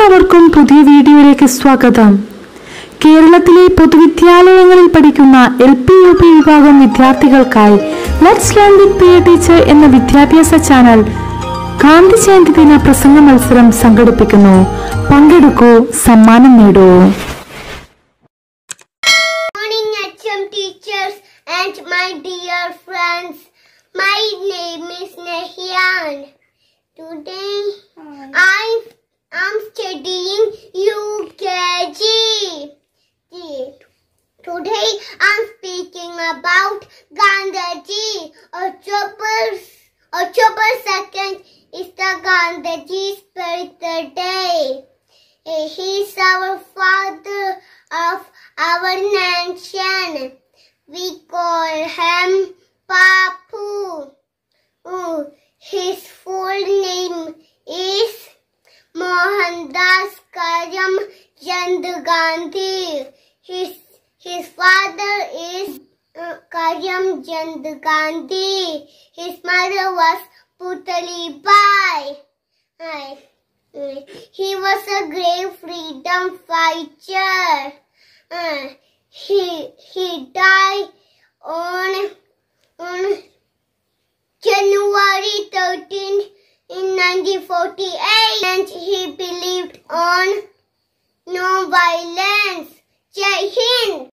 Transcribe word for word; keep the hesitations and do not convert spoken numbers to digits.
എല്ലാവർക്കും പുതിയ വീഡിയോയിലേക്ക് സ്വാഗതം. കേരളത്തിലെ പൊതുവിദ്യാലയങ്ങളിൽ പഠിക്കുന്ന എൽ പി യു പി വിഭാഗം വിദ്യാർത്ഥികൾക്കായി let's learn with P A teacher എന്ന വിദ്യാഭ്യാസ ചാനൽ ഗാന്ധി ജയന്തി ദിന പ്രസംഗ മത്സരം സംഘടിപ്പിക്കുന്നു. പങ്കെടുക്കൂ, സമ്മാനം നേടൂ. Morning H M teachers and my dear friends. My name is Nahyan. Today I am studying U K G. Today I am speaking about Gandhiji. October October second is the Gandhiji's birthday. He is our father of our nation. We call him Papu. Oh, his full name is Mohandas Karamchand Gandhi. His his father is uh, Karamchand Gandhi. His mother was Putali Bai. Uh, he was a great freedom fighter. Uh, he he died on on January thirteenth in nineteen forty-eight, and he believed on no violence. Jai Hind.